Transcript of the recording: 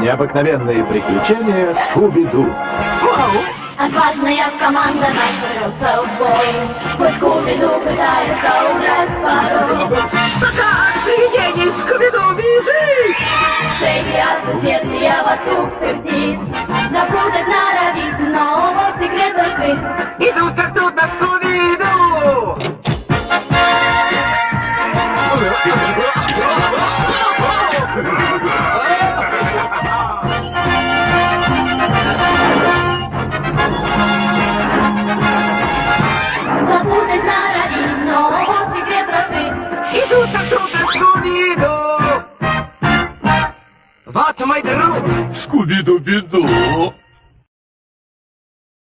Необыкновенные приключения Скуби-Ду. Отважная команда наша рвется в бой. Хоть Скуби-Ду пытается удрать порой. Пока от привидений Скуби-Ду бежит! Шейки от усердия вовсю пыхтит. Запутать норовит, но вот секрет раскрыт. Идут как тут на Скуби-Ду! Запутать норовит, но вот секрет раскрыт. Идут как тут на Скуби-Ду! Вот мой друг! Скуби-Ду-Биду.